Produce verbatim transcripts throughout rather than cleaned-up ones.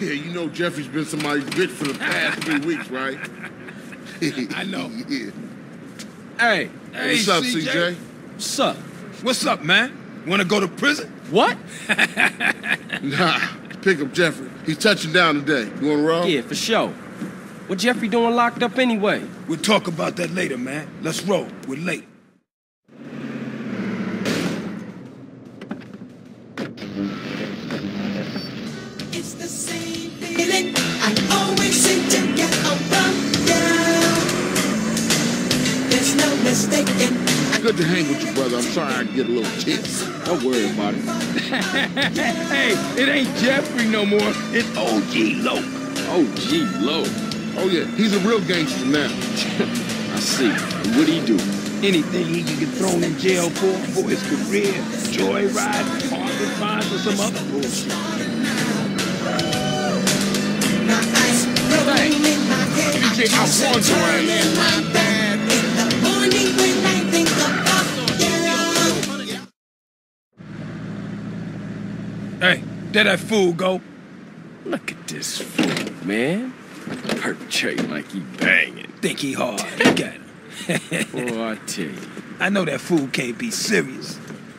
Yeah, you know Jeffrey's been somebody's bitch for the past three weeks, right? I know. Yeah. Hey. Hey, what's up, C J? C J? What's up? What's up, man? Wanna go to prison? What? Nah, pick up Jeffrey. He's touching down today. You wanna roll? Yeah, for sure. What Jeffrey doing locked up anyway? We'll talk about that later, man. Let's roll. We're late. It's the same feeling I always seem to get around down. There's no mistaking. Good to hang with you, brother. I'm sorry I get a little tense. Don't worry about it. Hey, it ain't Jeffrey no more. It's O G Loc. O G Loc. Oh, yeah, he's a real gangster now. I see. And what'd he do? Anything he can get thrown in jail for, for his career, joyride, parking fines, or some other bullshit. My eyes rolling in my head. C J, I wonder. In my bed in the morning when I think about you. Hey, there that fool go. Look at this fool, man. Perpetrating like he banging. Think he hard. He got him. Boy, I tell you. I know that fool can't be serious.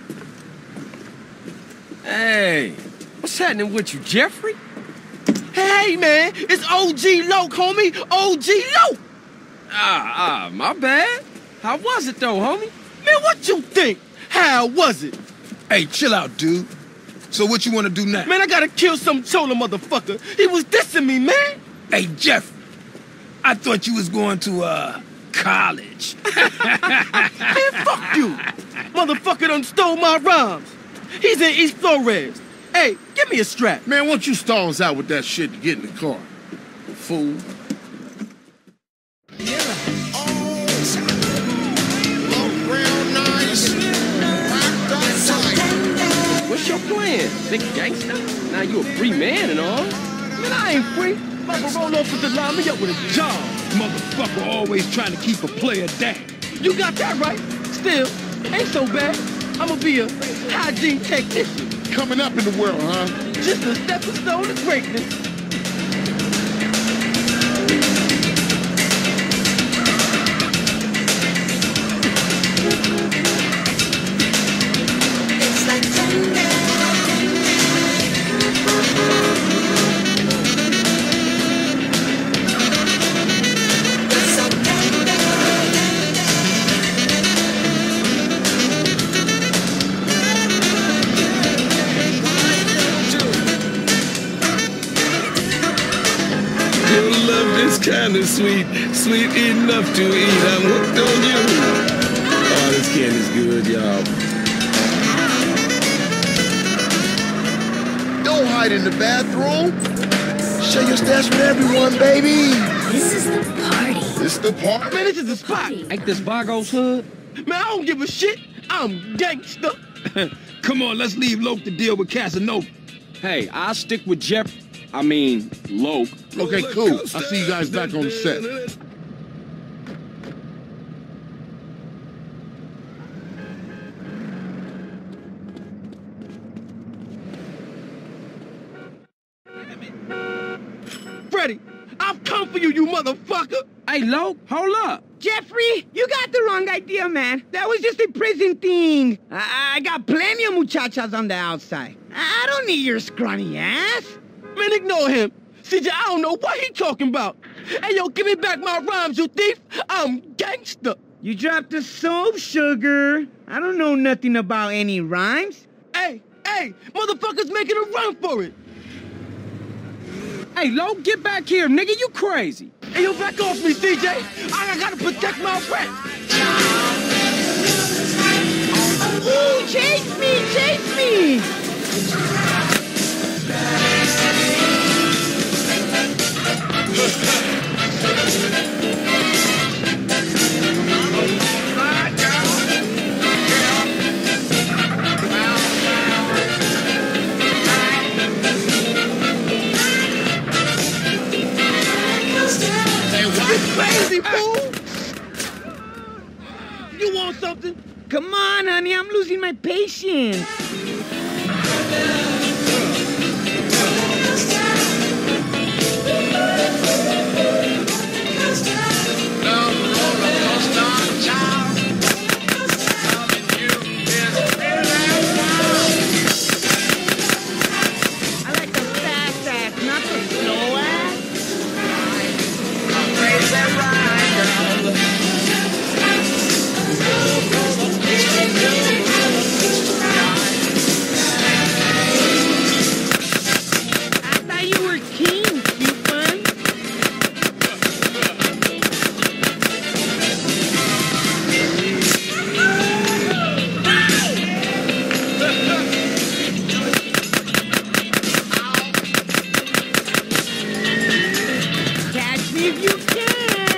Hey, what's happening with you, Jeffrey? Hey, man, it's O G Loc, homie. O G Loc. Ah, ah, my bad. How was it, though, homie? Man, what you think? How was it? Hey, chill out, dude. So what you want to do now? Man, I gotta kill some chola motherfucker. He was dissing me, man. Hey, Jeff, I thought you was going to, uh, college. Man, fuck you. Motherfucker done stole my rhymes. He's in East Flores. Hey, give me a strap. Man, why don't you stall us out with that shit to get in the car? Fool. What's your plan? Big gangster? Now you a free man and all. Man, I ain't free. My parole officer lined me up with a job. Motherfucker always trying to keep a player down. You got that right. Still, ain't so bad. I'ma be a hygiene technician. Coming up in the world, huh? Just a stepping stone to greatness. It's like tender. It's so tender. Your love is kinda sweet, sweet enough to eat. I'm hooked on you. Oh, this candy's good, y'all. Don't hide in the bathroom. Share your stash with everyone, baby. This is the party. It's the party. Man, this is the spot. Ain't this Vagos hood? Man, I don't give a shit. I'm gangster. Come on, let's leave Loc to deal with Casanova. Hey, I'll stick with Jeff. I mean, Loc. Okay, cool. I'll see you guys back on the set. Freddie, I've come for you, you motherfucker. Hey, Loc, hold up. Jeffrey, you got the wrong idea, man. That was just a prison thing. I, I got plenty of muchachas on the outside. I don't need your scrawny ass. Man, ignore him. C J, I don't know what he talking about. Hey, yo, give me back my rhymes, you thief. I'm gangster. You dropped the soap, sugar. I don't know nothing about any rhymes. Hey, hey, motherfuckers making a run for it. Hey, Loc, get back here, nigga. You crazy. Hey, yo, back off me, C J. I gotta protect my rep. Ooh, chase me, chase me. Crazy fool! You want something? Come on, honey, I'm losing my patience. I like the fast ass, not the slow ass. I thought you were king, cute one. Catch me if you can.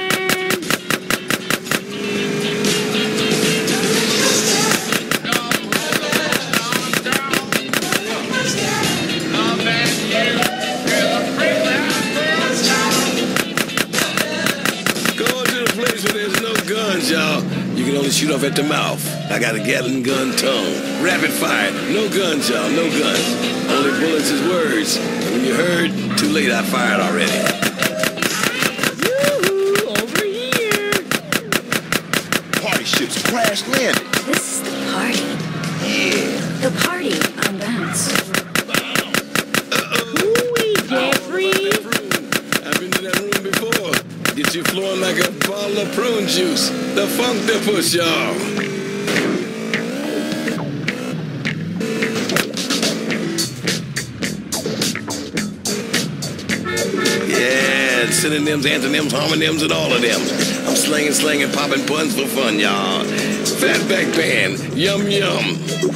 Go to the place where there's no guns, y'all. You can only shoot off at the mouth. I got a Gatling gun tongue. Rapid fire. No guns, y'all. No guns. Only bullets is words. And when you heard, too late, I fired already. Yoo-hoo, over here. Party ships crash landed. This is the party. Yeah. The party on bounce. Ooh-wee, Jeffrey. I've been to that room before. Get you flowing like a bottle of prune juice. The funk dippers, y'all. Yeah, synonyms, antonyms, homonyms, and all of them. I'm slinging, slinging, popping puns for fun, y'all. Fatback band, yum yum.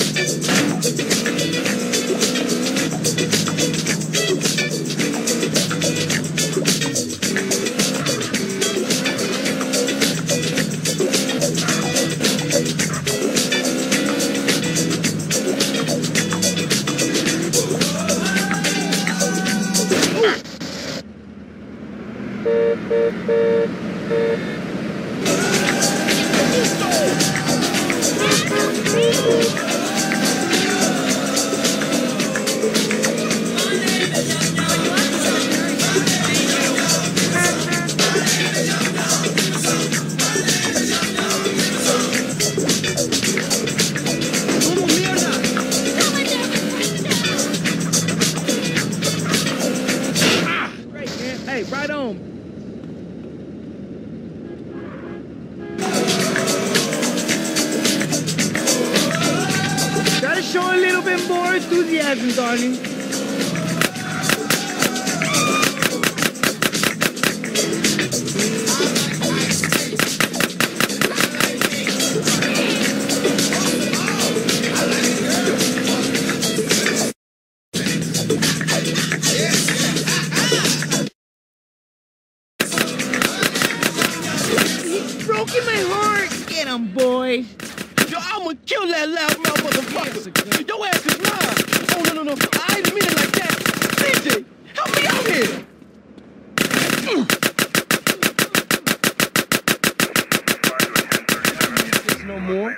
Right, man. Hey, right on. Gotta show a little bit more enthusiasm, darling. He's broken my heart. Get him, boys. Yo, I'ma kill that loud mouth motherfucker. Your ass is lying. Oh, no, no, no. I didn't mean it like that. C J, help me out here. No more.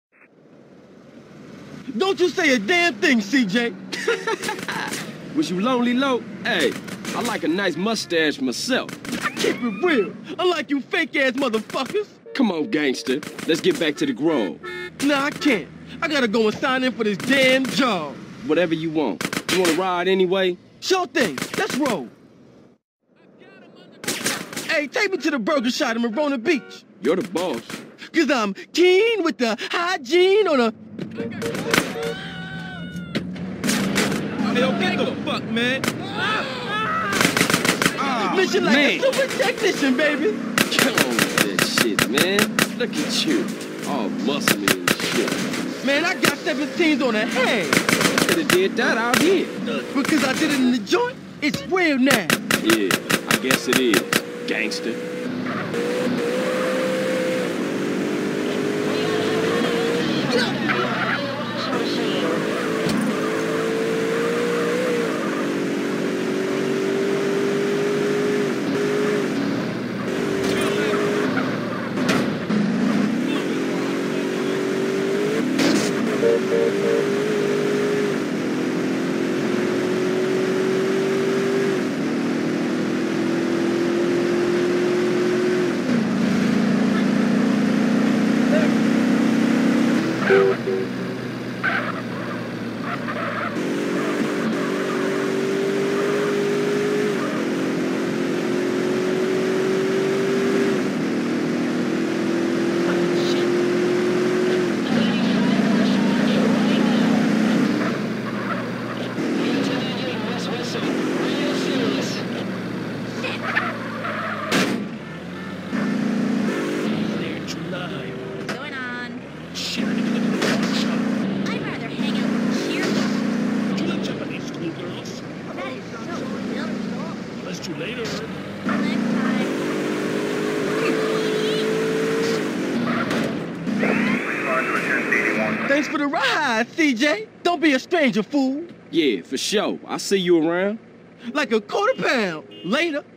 Don't you say a damn thing, C J. Was you lonely, low? Hey, I like a nice mustache myself. I keep it real, unlike you fake-ass motherfuckers. Come on, gangster. Let's get back to the Grove. Nah, I can't. I gotta go and sign in for this damn job. Whatever you want. You want to ride anyway? Sure thing. Let's roll. Hey, take me to the burger shop in Marona Beach. You're the boss. Cause I'm keen with the hygiene on a... Hey, yo, get the fuck, man. Mission like man. a super technician, baby. Come on with that shit, man. Look at you. All muscly and shit. Man, I got seventeens on the head. Could have did that out here. Because I did it in the joint, it's real now. Yeah, I guess it is, gangster. Thanks for the ride, C J. Don't be a stranger, fool. Yeah, for sure. I'll see you around. Like a quarter pound. Later.